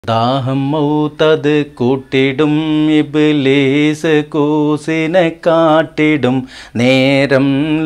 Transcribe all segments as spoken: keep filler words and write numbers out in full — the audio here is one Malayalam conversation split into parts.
ദാഹം മൗതത് കൂട്ടിടും ഇബ്ലീസ് കൂസിനെ കാട്ടിടും നേരം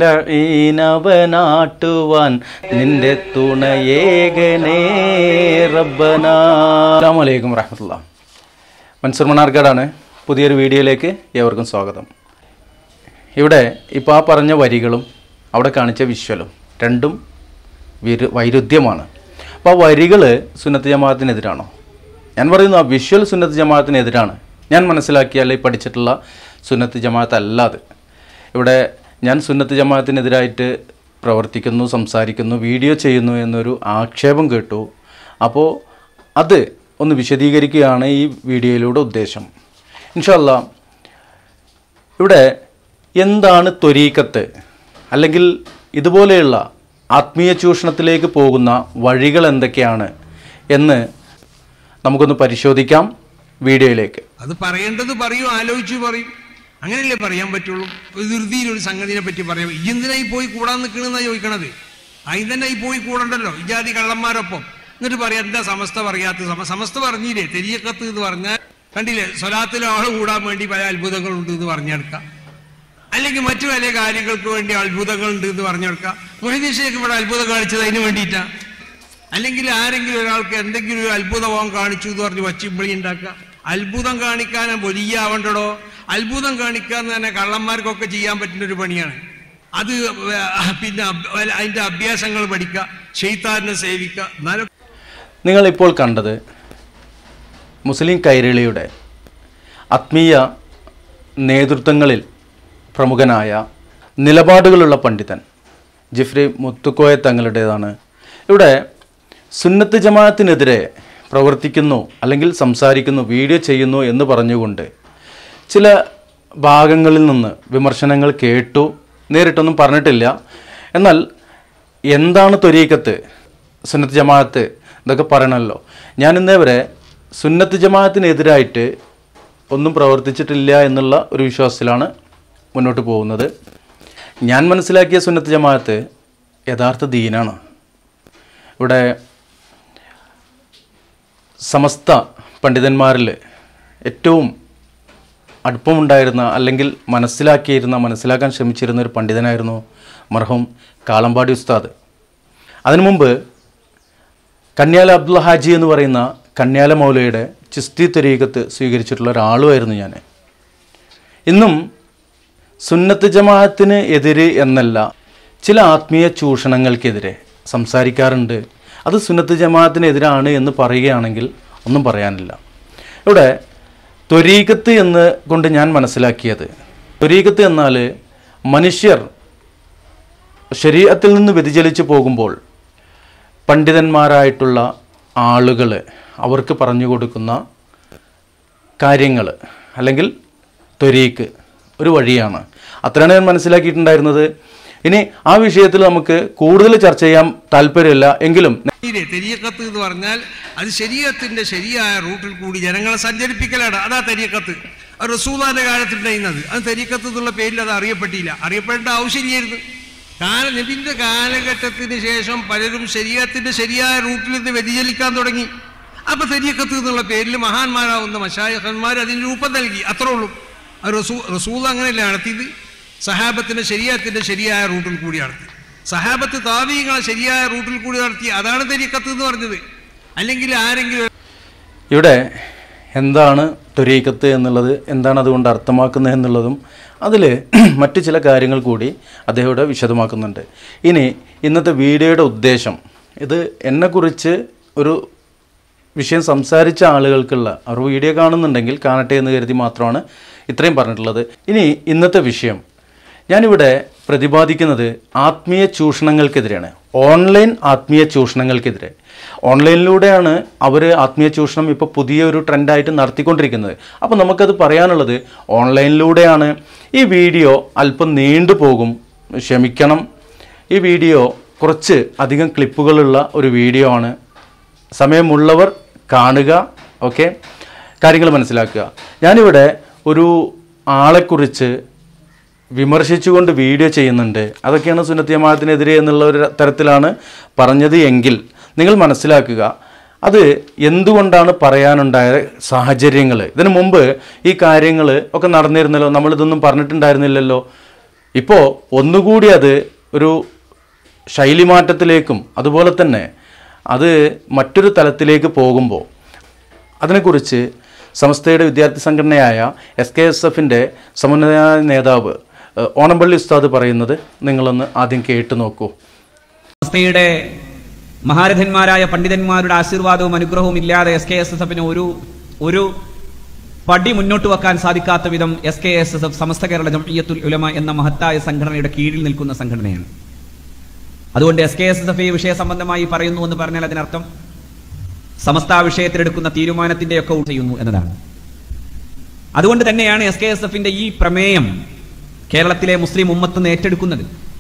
ലഈനവനാട്ടുവാൻ നിന്റെ തുണയേകനേ റബ്ബനാ. അസ്സലാമു അലൈക്കും വറഹ്മത്തുള്ളാഹി. മൻസൂർ മണ്ണാർക്കാടാണ്. പുതിയൊരു വീഡിയോയിലേക്ക് ഏവർക്കും സ്വാഗതം. ഇവിടെ ഇപ്പോൾ ആ പറഞ്ഞ വരികളും അവിടെ കാണിച്ച വിഷ്വലും രണ്ടും വിരു വൈരുദ്ധ്യമാണ്. അപ്പോൾ ആ വരികൾ സുന്നത്ത് ജമാഅത്തിനെതിരാണോ? ഞാൻ പറയുന്നു ആ വിഷ്വൽ സുന്നത്ത് ജമാഅത്തിനെതിരാണ്. ഞാൻ മനസ്സിലാക്കിയ അല്ലെങ്കിൽ പഠിച്ചിട്ടുള്ള സുന്നത്ത് ജമാഅത്ത് അല്ലാതെ ഇവിടെ ഞാൻ സുന്നത്ത് ജമാഅത്തിനെതിരായിട്ട് പ്രവർത്തിക്കുന്നു, സംസാരിക്കുന്നു, വീഡിയോ ചെയ്യുന്നു എന്നൊരു ആക്ഷേപം കേട്ടു. അപ്പോൾ അത് ഒന്ന് വിശദീകരിക്കുകയാണ് ഈ വീഡിയോയിലൂടെ ഉദ്ദേശം. ഇൻഷാ അല്ലാ ഇവിടെ എന്താണ് ത്വരീഖത്ത് അല്ലെങ്കിൽ ഇതുപോലെയുള്ള ആത്മീയ ചൂഷണത്തിലേക്ക് പോകുന്ന വഴികൾ എന്തൊക്കെയാണ് എന്ന് നമുക്കൊന്ന് പരിശോധിക്കാം വീഡിയോയിലേക്ക്. അത് പറയേണ്ടത് പറയൂ, ആലോചിച്ചു പറയും, അങ്ങനെയല്ലേ പറയാൻ പറ്റുള്ളൂ. ഒരു ധൃതിയിലൊരു സംഗതിനെ പറ്റി പറയാം. ഇജെന്തിനായി പോയി കൂടാൻ നിൽക്കണമെന്നാണ് ചോദിക്കണത്. അതിന് തന്നെ ഈ പോയി കൂടണ്ടല്ലോ ഇജാതി കള്ളന്മാരൊപ്പം. എന്നിട്ട് പറയാം എന്താ സമസ്ത പറയാത്ത? സമസ്ത പറഞ്ഞില്ലേ തെരിയക്കത്ത് എന്ന് പറഞ്ഞാൽ കണ്ടില്ലേ, സ്വലാത്തിൽ ആൾ കൂടാൻ വേണ്ടി പല അത്ഭുതങ്ങളുണ്ട് എന്ന് പറഞ്ഞെടുക്കാം, അല്ലെങ്കിൽ മറ്റു പല കാര്യങ്ങൾക്ക് വേണ്ടി അത്ഭുതങ്ങളുണ്ട് എന്ന് പറഞ്ഞെടുക്കാം. മൊഹീദ്ദീൻ ശൈഖ് ഇവിടെ അത്ഭുതം കാണിച്ചത് അതിന് വേണ്ടിയിട്ടാണ്. അല്ലെങ്കിൽ ആരെങ്കിലും ഒരാൾക്ക് എന്തെങ്കിലും ഒരു അത്ഭുതം കാണിച്ചു എന്ന് പറഞ്ഞ് വച്ചിമ്പിളി ഉണ്ടാക്കുക. അത്ഭുതം കാണിക്കാൻ വലിയ ആവണ്ടടോ. അത്ഭുതം കാണിക്കാൻ തന്നെ കള്ളന്മാർക്കൊക്കെ ചെയ്യാൻ പറ്റുന്ന ഒരു പണിയാണ് അത്. പിന്നെ അതിൻ്റെ അഭ്യാസങ്ങൾ പഠിക്കുക, ശൈത്താനെ സേവിക്കുക. എന്നാലും നിങ്ങളിപ്പോൾ കണ്ടത് മുസ്ലിം കൈരളിയുടെ ആത്മീയ നേതൃത്വങ്ങളിൽ പ്രമുഖനായ നിലപാടുകളുള്ള പണ്ഡിതൻ ജിഫ്രി മുത്തുക്കോയ തങ്ങളുടേതാണ്. ഇവിടെ സുന്നത്ത് ജമാഅത്തിനെതിരെ പ്രവർത്തിക്കുന്നു അല്ലെങ്കിൽ സംസാരിക്കുന്നു, വീഡിയോ ചെയ്യുന്നു എന്ന് പറഞ്ഞുകൊണ്ട് ചില ഭാഗങ്ങളിൽ നിന്ന് വിമർശനങ്ങൾ കേട്ടു. നേരിട്ടൊന്നും പറഞ്ഞിട്ടില്ല. എന്നാൽ എന്താണ് ത്വരീഖത്ത്, സുന്നത്ത് ജമാഅത്ത് ഇതൊക്കെ പറയണമല്ലോ. ഞാൻ ഇന്നേ വരെ സുന്നത്ത് ജമാഅത്തിനെതിരായിട്ട് ഒന്നും പ്രവർത്തിച്ചിട്ടില്ല എന്നുള്ള ഒരു വിശ്വാസത്തിലാണ് മുന്നോട്ട് പോകുന്നത്. ഞാൻ മനസ്സിലാക്കിയ സുന്നത്ത് ജമാഅത്ത് യഥാർത്ഥ ദീനാണ്. ഇവിടെ സമസ്ത പണ്ഡിതന്മാരിൽ ഏറ്റവും അടുപ്പമുണ്ടായിരുന്ന അല്ലെങ്കിൽ മനസ്സിലാക്കിയിരുന്ന മനസ്സിലാക്കാൻ ശ്രമിച്ചിരുന്ന ഒരു പണ്ഡിതനായിരുന്നു മർഹൂം കാളമ്പാടി ഉസ്താദ്. അതിനു മുമ്പ് കന്യാല അബ്ദുൽ ഹാജി എന്ന് പറയുന്ന കന്യാല മൗലയുടെ ചിസ്തി ത്വരീഖത്ത് സ്വീകരിച്ചിട്ടുള്ള ഒരാളുമായിരുന്നു ഞാൻ. ഇന്നും സുന്നത്ത് ജമാഅത്തിന് എതിര് എന്നല്ല, ചില ആത്മീയ ചൂഷണങ്ങൾക്കെതിരെ സംസാരിക്കാറുണ്ട്. അത് സുന്നത്ത് ജമാഅത്തിനെതിരാണ് എന്ന് പറയുകയാണെങ്കിൽ ഒന്നും പറയാനില്ല. ഇവിടെ ത്വരീഖത്ത് എന്ന് കൊണ്ട് ഞാൻ മനസ്സിലാക്കിയത്, ത്വരീഖത്ത് എന്നാൽ മനുഷ്യർ ശരീഅത്തിൽ നിന്ന് വ്യതിചലിച്ച് പോകുമ്പോൾ പണ്ഡിതന്മാരായിട്ടുള്ള ആളുകൾ അവർക്ക് പറഞ്ഞു കൊടുക്കുന്ന കാര്യങ്ങൾ അല്ലെങ്കിൽ ത്വരീഖ് ഒരു വഴിയാണ്. അത്രയാണ് ഞാൻ മനസ്സിലാക്കിയിട്ടുണ്ടായിരുന്നത്. ഇനി ആ വിഷയത്തിൽ നമുക്ക് കൂടുതൽ ചർച്ച ചെയ്യാൻ താല്പര്യമില്ല. എങ്കിലും തെരിയക്കത്ത് എന്ന് പറഞ്ഞാൽ അത് ശരീഅത്തിന്റെ ശരിയായ റൂട്ടിൽ കൂടി ജനങ്ങളെ സഞ്ചരിപ്പിക്കലാണ്. അതാ തെരിയക്കത്ത്. റസൂലുള്ളാഹിന്റെ കാലത്തുണ്ടായിരുന്നത് അത് തെരിയക്കത്ത് എന്നുള്ള പേരിൽ അത് അറിയപ്പെട്ടില്ല. അറിയപ്പെടേണ്ട ആവശ്യമില്ലായിരുന്നു. കാല നബിന്റെ കാലഘട്ടത്തിന് ശേഷം പലരും ശരീഅത്തിന്റെ ശരിയായ റൂട്ടിൽ നിന്ന് വ്യതിചലിക്കാൻ തുടങ്ങി. അപ്പൊ തെരിയക്കത്ത് എന്നുള്ള പേരിൽ മഹാന്മാരാവുന്ന മശായിഖന്മാർ അതിന് രൂപം നൽകി. അത്രേ ഉള്ളൂ. റസൂ റസൂൽ അങ്ങനെയല്ല നടത്തിയത്. സഹാബത്തിന്റെ ശരീഅത്തിന്റെ ശരിയായ റൂട്ടിൽ കൂടി നടത്തി. സഹാബത്ത് താബീങ്ങളെ ശരിയായ റൂട്ടിൽ കൂടി നടത്തി. അതാണ് തരീഖത്ത് എന്ന് പറഞ്ഞത്. അല്ലെങ്കിൽ ആരെങ്കിലും ഇവിടെ എന്താണ് ത്വരീഖത്ത് എന്നുള്ളത്, എന്താണ് അതുകൊണ്ട് അർത്ഥമാക്കുന്നത് എന്നുള്ളതും അതിൽ മറ്റു ചില കാര്യങ്ങൾ കൂടി അദ്ദേഹം ഇവിടെ വിശദമാക്കുന്നുണ്ട്. ഇനി ഇന്നത്തെ വീഡിയോയുടെ ഉദ്ദേശം, ഇത് എന്നെക്കുറിച്ച് ഒരു വിഷയം സംസാരിച്ച ആളുകൾക്കുള്ള അവർ വീഡിയോ കാണുന്നുണ്ടെങ്കിൽ കാണട്ടെ എന്ന് കരുതി മാത്രമാണ് ഇത്രയും പറഞ്ഞിട്ടുള്ളത്. ഇനി ഇന്നത്തെ വിഷയം ഞാനിവിടെ പ്രതിപാദിക്കുന്നത് ആത്മീയ ചൂഷണങ്ങൾക്കെതിരെയാണ്. ഓൺലൈൻ ആത്മീയ ചൂഷണങ്ങൾക്കെതിരെ. ഓൺലൈനിലൂടെയാണ് അവർ ആത്മീയ ചൂഷണം ഇപ്പോൾ പുതിയൊരു ട്രെൻഡായിട്ട് നടത്തിക്കൊണ്ടിരിക്കുന്നത്. അപ്പോൾ നമുക്കത് പറയാനുള്ളത് ഓൺലൈനിലൂടെയാണ്. ഈ വീഡിയോ അല്പം നീണ്ടുപോകും, ക്ഷമിക്കണം. ഈ വീഡിയോ കുറച്ച് അധികം ക്ലിപ്പുകളുള്ള ഒരു വീഡിയോ ആണ്. സമയമുള്ളവർ കാണുക. ഓക്കെ, കാര്യങ്ങൾ മനസ്സിലാക്കുക. ഞാനിവിടെ ഒരു ആളെക്കുറിച്ച് വിമർശിച്ചുകൊണ്ട് വീഡിയോ ചെയ്യുന്നുണ്ട്. അതൊക്കെയാണ് സുന്നത്ത് ജമാഅത്തിനെതിരെ എന്നുള്ള ഒരു തരത്തിലാണ് പറഞ്ഞത് എങ്കിൽ നിങ്ങൾ മനസ്സിലാക്കുക, അത് എന്തുകൊണ്ടാണ് പറയാനുണ്ടായ സാഹചര്യങ്ങൾ? ഇതിനു മുമ്പ് ഈ കാര്യങ്ങൾ ഒക്കെ നടന്നിരുന്നല്ലോ, നമ്മളിതൊന്നും പറഞ്ഞിട്ടുണ്ടായിരുന്നില്ലല്ലോ. ഇപ്പോൾ ഒന്നുകൂടി അത് ഒരു ശൈലിമാറ്റത്തിലേക്കും അതുപോലെ തന്നെ അത് മറ്റൊരു തലത്തിലേക്ക് പോകുമ്പോൾ അതിനെക്കുറിച്ച് സമസ്തയുടെ വിദ്യാർത്ഥി സംഘടനയായ എസ് കെ എസ് എഫിൻ്റെ സമന്വയ നേതാവ് ഓണംപള്ളി ഉസ്താദ് പറയുന്നത് നിങ്ങളൊന്ന് ആദ്യം കേട്ടു നോക്കൂ. സമസ്തയുടെ മഹാരഥന്മാരായ പണ്ഡിതന്മാരുടെ ആശീർവാദവും അനുഗ്രഹവും ഇല്ലാതെ എസ് കെ എസ് എസ് എഫിന് ഒരു ഒരു പടി മുന്നോട്ട് വെക്കാൻ സാധിക്കാത്ത വിധം S K S S F Samastha Kerala Jamiyyathul Ulama എന്ന മഹത്തായ സംഘടനയുടെ കീഴിൽ നിൽക്കുന്ന സംഘടനയാണ്. അതുകൊണ്ട് S K S S F ഈ വിഷയ സംബന്ധമായി പറയുന്നു എന്ന് പറഞ്ഞാൽ അതിനർത്ഥം സമസ്ത വിഷയത്തിലെടുക്കുന്ന തീരുമാനത്തിന്റെയൊക്കെ ചെയ്യുന്നു എന്നതാണ്. അതുകൊണ്ട് തന്നെയാണ് എസ് കെ എസ് എഫിന്റെ ഈ പ്രമേയം കേരളത്തിലെ മുസ്ലിം ഉമ്മത്ത് ഏറ്റെടുക്കുന്നത്.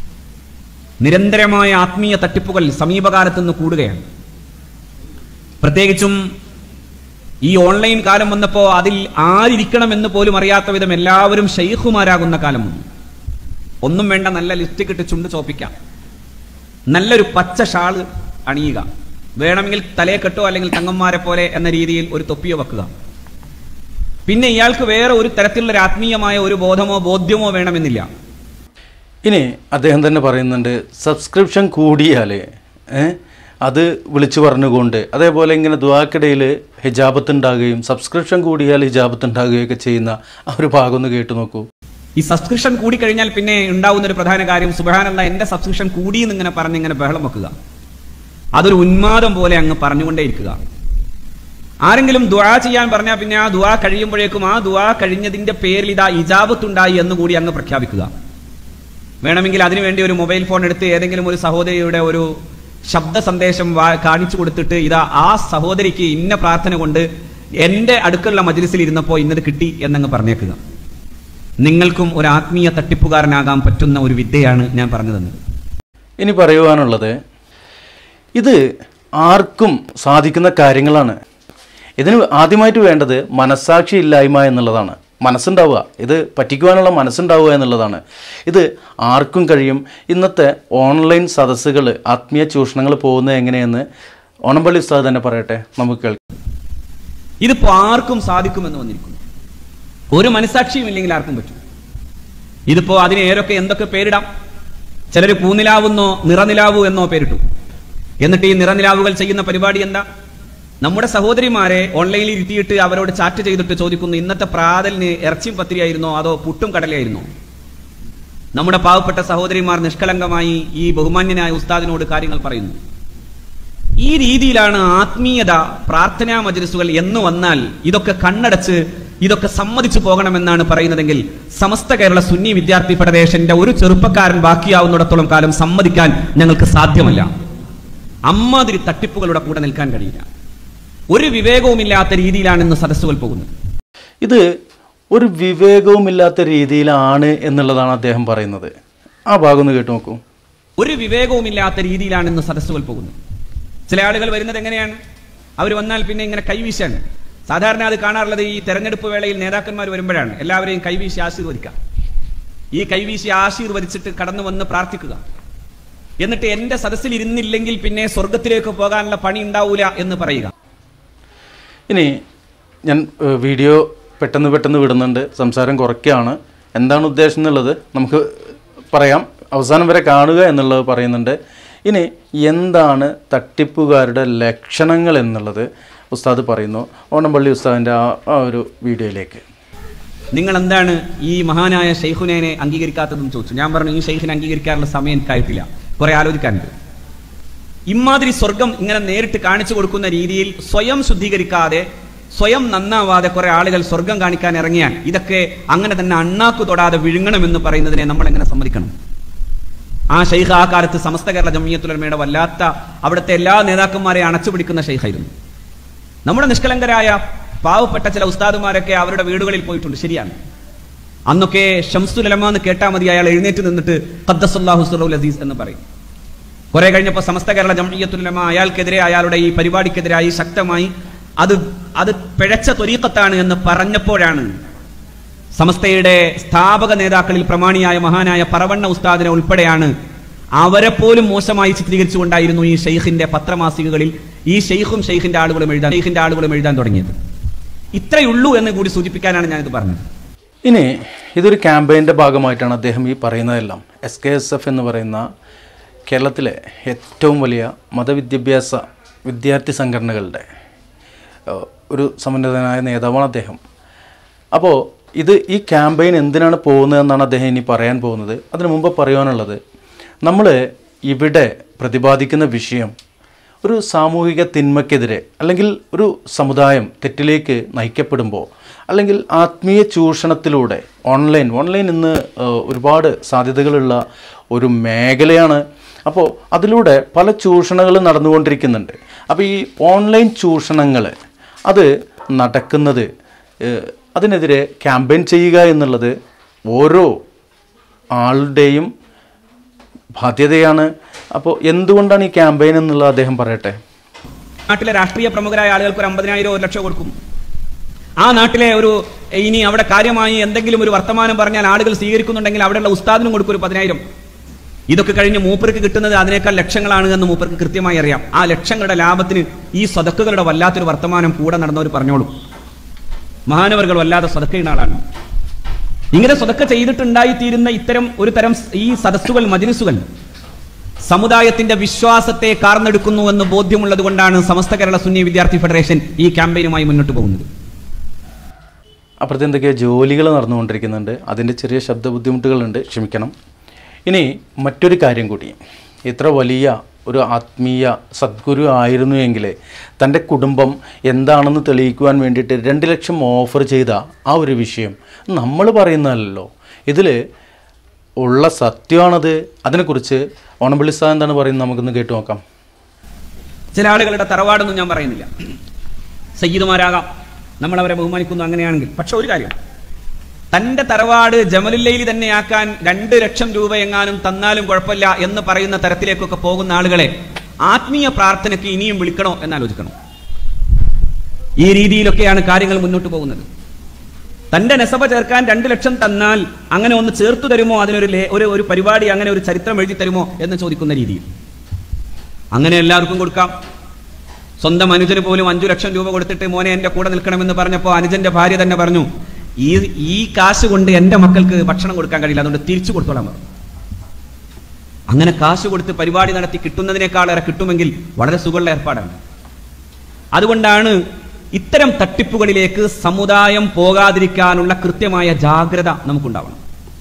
നിരന്തരമായ ആത്മീയ തട്ടിപ്പുകൾ സമീപകാലത്ത് നിന്ന് കൂടുകയാണ്. പ്രത്യേകിച്ചും ഈ ഓൺലൈൻ കാലം വന്നപ്പോൾ അതിൽ ആരിരിക്കണമെന്ന് പോലും അറിയാത്ത വിധം എല്ലാവരും ഷെയ്ഖുമാരാകുന്ന കാലം വന്നു. ഒന്നും വേണ്ട, നല്ല ലിപ്സ്റ്റിക് ഇട്ട് ചുണ്ട് ചോപ്പിക്കാം, നല്ലൊരു പച്ച ഷാള് അണിയുക, വേണമെങ്കിൽ തലയെ കെട്ടോ അല്ലെങ്കിൽ തങ്ങന്മാരെ പോലെ എന്ന രീതിയിൽ ഒരു തൊപ്പിയോ വെക്കുക. പിന്നെ ഇയാൾക്ക് വേറെ ഒരു തരത്തിലുള്ള ആത്മീയമായ ഒരു ബോധമോ ബോധ്യമോ വേണമെന്നില്ല. ഇനി അദ്ദേഹം തന്നെ പറയുന്നുണ്ട്, സബ്സ്ക്രിപ്ഷൻ കൂടിയാൽ അത് വിളിച്ചു പറഞ്ഞുകൊണ്ട്, അതേപോലെ ഇങ്ങനെ ദുആക്കിടയിൽ ഹിജാബത്ത് ഉണ്ടാകുകയും സബ്സ്ക്രിപ്ഷൻ കൂടിയാൽ ഹിജാബത്ത് ഉണ്ടാകുകയൊക്കെ ചെയ്യുന്ന ആ ഒരു ഭാഗം ഒന്ന് കേട്ടു നോക്കൂ. ഈ സബ്സ്ക്രിപ്ഷൻ കൂടി കഴിഞ്ഞാൽ പിന്നെ ഉണ്ടാവുന്ന ഒരു പ്രധാന കാര്യം, സുബ്ഹാനല്ലാഹ് എന്റെ സബ്സ്ക്രിപ്ഷൻ കൂടി എന്നിങ്ങനെ പറഞ്ഞ് ഇങ്ങനെ ബഹളം വെക്കുക. അതൊരു ഉന്മാദം പോലെ അങ്ങ് പറഞ്ഞുകൊണ്ടേയിരിക്കുക. ആരെങ്കിലും ദുആ ചെയ്യാൻ പറഞ്ഞാൽ പിന്നെ ആ ദുആ കഴിയുമ്പോഴേക്കും ആ ദുആ കഴിഞ്ഞതിന്റെ പേരിൽ ഇതാ ഇജാബത്തുണ്ടായി എന്നുകൂടി അങ്ങ് പ്രഖ്യാപിക്കുക. വേണമെങ്കിൽ അതിനുവേണ്ടി ഒരു മൊബൈൽ ഫോൺ എടുത്ത് ഏതെങ്കിലും ഒരു സഹോദരിയുടെ ഒരു ശബ്ദ സന്ദേശം കാണിച്ചു കൊടുത്തിട്ട് ഇതാ ആ സഹോദരിക്ക് ഇന്ന പ്രാർത്ഥന കൊണ്ട് എന്റെ അടുക്കളുള്ള മജ്ലിസിൽ ഇരുന്നപ്പോൾ ഇന്നത് കിട്ടി എന്നങ്ങ് പറഞ്ഞേക്കുക. നിങ്ങൾക്കും ഒരു ആത്മീയ തട്ടിപ്പുകാരനാകാൻ പറ്റുന്ന ഒരു വിദ്യയാണ് ഞാൻ പറഞ്ഞു തന്നത്. ഇനി പറയുവാനുള്ളത്, ഇത് ആർക്കും സാധിക്കുന്ന കാര്യങ്ങളാണ്. ഇതിന് ആദ്യമായിട്ട് വേണ്ടത് മനസ്സാക്ഷി ഇല്ലായ്മ എന്നുള്ളതാണ്. മനസ്സുണ്ടാവുക, ഇത് പറ്റിക്കുവാനുള്ള മനസ്സുണ്ടാവുക എന്നുള്ളതാണ്. ഇത് ആർക്കും കഴിയും. ഇന്നത്തെ ഓൺലൈൻ സദസ്സുകൾ, ആത്മീയ ചൂഷണങ്ങൾ പോകുന്നത് എങ്ങനെയെന്ന് ഓണംപള്ളി ഉസ്താദ് തന്നെ പറയട്ടെ, നമുക്ക് കേൾക്കാം. ഇതിപ്പോ ആർക്കും സാധിക്കുമെന്ന് വന്നിരിക്കുന്നു. ഒരു മനസ്സാക്ഷിയും ഇല്ലെങ്കിൽ ആർക്കും പറ്റും. ഇതിപ്പോ അതിന് ഏതൊക്കെ എന്തൊക്കെ പേരിടാം. ചിലർ പൂനിലാവെന്നോ നിറനിലാവു എന്നോ പേരിട്ടു. എന്നിട്ട് ഈ നിറനിലാവുകൾ ചെയ്യുന്ന പരിപാടി എന്താ? നമ്മുടെ സഹോദരിമാരെ ഓൺലൈനിൽ ഇരുത്തിയിട്ട് അവരോട് ചാറ്റ് ചെയ്തിട്ട് ചോദിക്കുന്നു, ഇന്നത്തെ പ്രാതലിന് ഇറച്ചിയും പത്തിരിയായിരുന്നോ അതോ പുട്ടും കടലയായിരുന്നോ? നമ്മുടെ പാവപ്പെട്ട സഹോദരിമാർ നിഷ്കളങ്കമായി ഈ ബഹുമാന്യനായ ഉസ്താദിനോട് കാര്യങ്ങൾ പറയുന്നു. ഈ രീതിയിലാണ് ആത്മീയത, പ്രാർത്ഥനാ മജ്ലിസുകൾ എന്ന് വന്നാൽ ഇതൊക്കെ കണ്ണടച്ച് ഇതൊക്കെ സമ്മതിച്ചു പോകണമെന്നാണ് പറയുന്നതെങ്കിൽ സമസ്ത കേരള സുന്നി വിദ്യാർത്ഥി ഫെഡറേഷന്റെ ഒരു ചെറുപ്പക്കാരൻ ബാക്കിയാവുന്നിടത്തോളം കാലം സമ്മതിക്കാൻ ഞങ്ങൾക്ക് സാധ്യമല്ല. അമ്മാതിരി തട്ടിപ്പുകളുടെ കൂടെ നിൽക്കാൻ കഴിയില്ല. ഒരു വിവേകവുമില്ലാത്ത രീതിയിലാണ് ഇന്ന് സദസ്സുകൾ പോകുന്നത്. ഇത് ഒരു വിവേകവുമില്ലാത്ത രീതിയിലാണ് എന്നുള്ളതാണ് അദ്ദേഹം പറയുന്നത്. ആ ഭാഗം ഒന്ന് കേട്ടു നോക്കൂ. ഒരു വിവേകവുമില്ലാത്ത രീതിയിലാണ് ഇന്ന് സദസ്സുകൾ പോകുന്നത്. ചില ആളുകൾ വരുന്നത് എങ്ങനെയാണ്? അവർ വന്നാൽ പിന്നെ ഇങ്ങനെ കൈവീശാണ്. സാധാരണ അത് കാണാറുള്ളത് ഈ തെരഞ്ഞെടുപ്പ് വേളയിൽ നേതാക്കന്മാർ വരുമ്പോഴാണ്. എല്ലാവരെയും കൈവീശി ആശീർവദിക്കുക. ഈ കൈവീശി ആശീർവദിച്ചിട്ട് കടന്നു വന്ന് പ്രാർത്ഥിക്കുക. എന്നിട്ട് എന്റെ സദസ്സിൽ ഇരുന്നില്ലെങ്കിൽ പിന്നെ സ്വർഗത്തിലേക്ക് പോകാനുള്ള പണി ഉണ്ടാവൂല എന്ന് പറയുക. ഇനി ഞാൻ വീഡിയോ പെട്ടെന്ന് പെട്ടെന്ന് വിടുന്നുണ്ട്, സംസാരം കുറയ്ക്കുകയാണ്. എന്താണ് ഉദ്ദേശം എന്നുള്ളത് നമുക്ക് പറയാം, അവസാനം വരെ കാണുക എന്നുള്ളത് പറയുന്നുണ്ട്. ഇനി എന്താണ് തട്ടിപ്പുകാരുടെ ലക്ഷണങ്ങൾ എന്നുള്ളത് ഉസ്താദ് പറയുന്നു. ഓണംപള്ളി ഉസ്താദിൻ്റെ ആ ആ ഒരു വീഡിയോയിലേക്ക്. നിങ്ങൾ എന്താണ് ഈ മഹാനായ ഷെയ്ഖുനെ അംഗീകരിക്കാത്തതെന്ന് ചോദിച്ചു. ഞാൻ പറഞ്ഞു, ഈ ഷെയ്ഖിനെ അംഗീകരിക്കാനുള്ള സമയം എനിക്കായിട്ടില്ല, കുറെ ആലോചിക്കാനുണ്ട്. ഇമാതിരി സ്വർഗം ഇങ്ങനെ നേരിട്ട് കാണിച്ചു കൊടുക്കുന്ന രീതിയിൽ സ്വയം ശുദ്ധീകരിക്കാതെ, സ്വയം നന്നാവാതെ കുറെ ആളുകൾ സ്വർഗം കാണിക്കാൻ ഇറങ്ങിയാൽ ഇതൊക്കെ അങ്ങനെ തന്നെ അണ്ണാക്കു തൊടാതെ വിഴുങ്ങണമെന്ന് പറയുന്നതിനെ നമ്മൾ എങ്ങനെ സമ്മതിക്കണം? ആ ഷെയ്ഖ് ആ കാലത്ത് സമസ്ത കേരള ജംഇയ്യത്തുൽ ഉലമയുടെ വല്ലാത്ത അവിടുത്തെ എല്ലാ നേതാക്കന്മാരെ അണച്ചുപിടിക്കുന്ന ഷെയ്ഖായിരുന്നു. നമ്മുടെ നിഷ്കളങ്കരായ പാവപ്പെട്ട ചില ഉസ്താദുമാരൊക്കെ അവരുടെ വീടുകളിൽ പോയിട്ടുണ്ട്, ശരിയാണ്. അന്നൊക്കെ ഷംസുൽ ഉലമ എന്ന് കേട്ടാൽ മതി, അയാൾ എഴുന്നേറ്റ് നിന്നിട്ട് ഖദ്ദസല്ലാഹു സിറഹുൽ അസീസ് എന്ന് പറയും. കുറെ കഴിഞ്ഞപ്പോൾ സമസ്ത കേരള ജംഇയ്യത്തുൽ ഉലമ അയാൾക്കെതിരെ, അയാളുടെ ഈ പരിപാടിക്കെതിരായി ശക്തമായി അത് അത് പിഴച്ച ത്വരീഖത്താണ് എന്ന് പറഞ്ഞപ്പോഴാണ് സമസ്തയുടെ സ്ഥാപക നേതാക്കളിൽ പ്രമാണിയായ മഹാനായ പറവണ്ണ ഉസ്താദിനെ ഉൾപ്പെടെയാണ് അവരെ പോലും മോശമായി ചിത്രീകരിച്ചുകൊണ്ടായിരുന്നു ഈ ഷെയ്ഖിന്റെ പത്രമാസികകളിൽ ഈ ഷെയ്ഖും ഷെയ്ഖിന്റെ ആളുകളും എഴുതാൻ ഷെയ്ഖിന്റെ ആളുകളും എഴുതാൻ തുടങ്ങിയത്. ഇത്രയുള്ളൂ എന്ന് കൂടി സൂചിപ്പിക്കാനാണ് ഞാനിത് പറഞ്ഞത്. ഇനി ഇതൊരു ക്യാമ്പയിൻ്റെ ഭാഗമായിട്ടാണ് അദ്ദേഹം ഈ പറയുന്നതെല്ലാം. എസ് കെ എസ് എഫ് എന്ന് പറയുന്ന കേരളത്തിലെ ഏറ്റവും വലിയ മതവിദ്യാഭ്യാസ വിദ്യാർത്ഥി സംഘടനകളുടെ ഒരു സമുന്നതനായ നേതാവാണ് അദ്ദേഹം. അപ്പോൾ ഇത് ഈ ക്യാമ്പയിൻ എന്തിനാണ് പോകുന്നതെന്നാണ് അദ്ദേഹം ഇനി പറയാൻ പോകുന്നത്. അതിനു മുമ്പ് പറയാനുള്ളത്, നമ്മൾ ഇവിടെ പ്രതിപാദിക്കുന്ന വിഷയം ഒരു സാമൂഹിക തിന്മയ്ക്കെതിരെ അല്ലെങ്കിൽ ഒരു സമുദായം തെറ്റിലേക്ക് നയിക്കപ്പെടുമ്പോൾ അല്ലെങ്കിൽ ആത്മീയ ചൂഷണത്തിലൂടെ ഓൺലൈൻ ഓൺലൈൻ ഇന്ന് ഒരുപാട് സാധ്യതകളുള്ള ഒരു മേഖലയാണ്. അപ്പോൾ അതിലൂടെ പല ചൂഷണങ്ങളും നടന്നുകൊണ്ടിരിക്കുന്നുണ്ട്. അപ്പോൾ ഈ ഓൺലൈൻ ചൂഷണങ്ങൾ അത് നടക്കുന്നത് അതിനെതിരെ ക്യാമ്പയിൻ ചെയ്യുക എന്നുള്ളത് ഓരോ ആളുടെയും ബാധ്യതയാണ്. അപ്പോൾ എന്തുകൊണ്ടാണ് ഈ ക്യാമ്പയിൻ എന്നുള്ളത് അദ്ദേഹം പറയട്ടെ. നാട്ടിലെ രാഷ്ട്രീയ പ്രമുഖരായ ആളുകൾക്ക് ഒരു അമ്പതിനായിരം ഒരു ലക്ഷം കൊടുക്കും. ആ നാട്ടിലെ ഒരു ഇനി അവിടെ കാര്യമായി എന്തെങ്കിലും ഒരു വർത്തമാനം പറഞ്ഞാൽ ആളുകൾ സ്വീകരിക്കുന്നുണ്ടെങ്കിൽ അവിടെയുള്ള ഉസ്താദിനും കൊടുക്കും ഒരു പതിനായിരം. ഇതൊക്കെ കഴിഞ്ഞ് മൂപ്പർക്ക് കിട്ടുന്നത് അതിനേക്കാൾ ലക്ഷങ്ങളാണ് എന്ന് മൂപ്പർക്ക് കൃത്യമായി അറിയാം. ആ ലക്ഷങ്ങളുടെ ലാഭത്തിന് ഈ സദക്കുകളുടെ വല്ലാത്തൊരു വർത്തമാനം കൂടെ നടന്നവർ പറഞ്ഞോളും. മഹാനവറുകൾ വല്ലാതെ സദക്കയുടെ ആളാണ്. ഇങ്ങനെ സദക്ക ചെയ്തിട്ടുണ്ടായിത്തീരുന്ന ഇത്തരം ഒരു തരം ഈ സദസ്സുകൾ മജ്‌ലിസുകൾ സമുദായത്തിന്റെ വിശ്വാസത്തെ കാർന്നെടുക്കുന്നു എന്ന് ബോധ്യമുള്ളത് കൊണ്ടാണ് സമസ്ത കേരള സുന്നി വിദ്യാർത്ഥി ഫെഡറേഷൻ ഈ ക്യാമ്പയിനുമായി മുന്നോട്ട് പോകുന്നത്. അപ്പുറത്ത് എന്തൊക്കെയോ ജോലികൾ നടന്നുകൊണ്ടിരിക്കുന്നുണ്ട്, അതിൻ്റെ ചെറിയ ശബ്ദ ബുദ്ധിമുട്ടുകളുണ്ട്, ക്ഷമിക്കണം. ഇനി മറ്റൊരു കാര്യം കൂടി, ഇത്ര വലിയ ഒരു ആത്മീയ സദ്ഗുരു ആയിരുന്നു എങ്കിൽ തൻ്റെ കുടുംബം എന്താണെന്ന് തെളിയിക്കുവാൻ വേണ്ടിയിട്ട് രണ്ട് ലക്ഷം ഓഫർ ചെയ്ത ആ ഒരു വിഷയം നമ്മൾ പറയുന്നതല്ലോ, ഇതിൽ ഉള്ള സത്യമാണത്. അതിനെക്കുറിച്ച് ഓണംപള്ളി സാർ എന്താണ് പറയുന്നത്, നമുക്കൊന്ന് കേട്ടു നോക്കാം. ചില ആളുകളുടെ തറവാടൊന്നും ഞാൻ പറയുന്നില്ല, സയ്യിദുമാരാകാം, നമ്മളവരെ ബഹുമാനിക്കുന്നു അങ്ങനെയാണെങ്കിൽ. പക്ഷെ ഒരു കാര്യം, തന്റെ തറവാട് ജമലുല്ലയിൽ തന്നെയാക്കാൻ രണ്ട് ലക്ഷം രൂപ എങ്ങാനും തന്നാലും കുഴപ്പമില്ല എന്ന് പറയുന്ന തരത്തിലേക്കൊക്കെ പോകുന്ന ആളുകളെ ആത്മീയ പ്രാർത്ഥനയ്ക്ക് ഇനിയും വിളിക്കണോ എന്നാലോചിക്കണം. ഈ രീതിയിലൊക്കെയാണ് കാര്യങ്ങൾ മുന്നോട്ട് പോകുന്നത്. തന്റെ നെസബ ചേർക്കാൻ രണ്ട് ലക്ഷം തന്നാൽ അങ്ങനെ ഒന്ന് ചേർത്തു തരുമോ, അതിനൊരു ഒരു ഒരു പരിപാടി, അങ്ങനെ ഒരു ചരിത്രം എഴുതി തരുമോ എന്ന് ചോദിക്കുന്ന രീതിയിൽ. അങ്ങനെ എല്ലാവർക്കും കൊടുക്കാം. സ്വന്തം അനുജന് പോലും അഞ്ചു ലക്ഷം രൂപ കൊടുത്തിട്ട് മോനെ എന്റെ കൂടെ നിൽക്കണമെന്ന് പറഞ്ഞപ്പോൾ അനുജന്റെ ഭാര്യ തന്നെ പറഞ്ഞു, ഈ ഈ കാശ് കൊണ്ട് എന്റെ മക്കൾക്ക് ഭക്ഷണം കൊടുക്കാൻ കഴിയില്ല, അതുകൊണ്ട് തിരിച്ചു കൊടുത്തോളാൻ പറഞ്ഞു. അങ്ങനെ കാശ് കൊടുത്ത് പരിപാടി നടത്തി കിട്ടുന്നതിനേക്കാളേറെ കിട്ടുമെങ്കിൽ വളരെ സുഖമുള്ള ഏർപ്പാടാണ്. അതുകൊണ്ടാണ് ഇത്തരം തട്ടിപ്പുകളിലേക്ക് സമുദായം പോകാതിരിക്കാനുള്ള കൃത്യമായ ജാഗ്രത നമുക്കുണ്ടാവണം.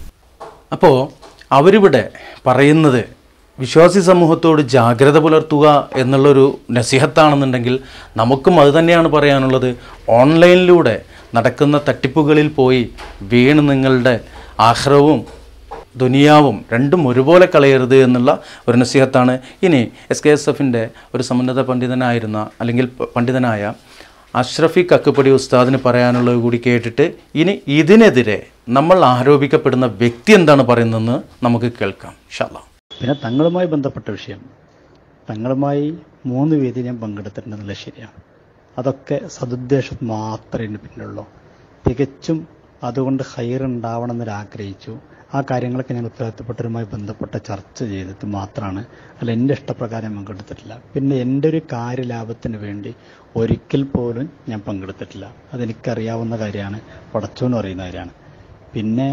അപ്പോൾ അവരിവിടെ പറയുന്നത് വിശ്വാസി സമൂഹത്തോട് ജാഗ്രത പുലർത്തുക എന്നുള്ളൊരു നസിഹത്താണെന്നുണ്ടെങ്കിൽ നമുക്കും അത് തന്നെയാണ് പറയാനുള്ളത്. ഓൺലൈനിലൂടെ നടക്കുന്ന തട്ടിപ്പുകളിൽ പോയി വീണ് നിങ്ങളുടെ ആഖിറവും ദുനിയാവും രണ്ടും ഒരുപോലെ കളയരുത് എന്നുള്ള ഒരു നസിഹത്താണ്. ഇനി എസ് കെ എസ് എഫിൻ്റെ ഒരു സമുന്നത പണ്ഡിതനായിരുന്ന അല്ലെങ്കിൽ പണ്ഡിതനായ അഷ്റഫി കക്കുപടി ഉസ്താദിന് പറയാനുള്ളത് കൂടി കേട്ടിട്ട് ഇനി ഇതിനെതിരെ നമ്മൾ ആരോപിക്കപ്പെടുന്ന വ്യക്തി എന്താണ് പറയുന്നതെന്ന് നമുക്ക് കേൾക്കാം ഇൻഷാ അല്ലാഹ്. പിന്നെ തങ്ങളുമായി ബന്ധപ്പെട്ട വിഷയം, തങ്ങളുമായി മൂന്ന് വേദി ഞാൻ പങ്കെടുത്തിട്ടുണ്ടെന്നുള്ളത് ശരിയാണ്. അതൊക്കെ സതുദ്ദേശം മാത്രമേ പിന്നുള്ളൂ. തികച്ചും അതുകൊണ്ട് ഹൈറുണ്ടാവണമെന്നൊരാഗ്രഹിച്ചു. ആ കാര്യങ്ങളൊക്കെ ഞാൻ ഉത്തരവാദിത്തപ്പെട്ടവരുമായി ബന്ധപ്പെട്ട ചർച്ച ചെയ്തിട്ട് മാത്രമാണ്, അല്ല എൻ്റെ ഇഷ്ടപ്രകാരം പങ്കെടുത്തിട്ടില്ല. പിന്നെ എൻ്റെ ഒരു കാര്യലാഭത്തിന് വേണ്ടി ഒരിക്കൽ പോലും ഞാൻ പങ്കെടുത്തിട്ടില്ല. അതെനിക്കറിയാവുന്ന കാര്യമാണ്, പടച്ചോനും അറിയുന്ന കാര്യമാണ്. പിന്നെ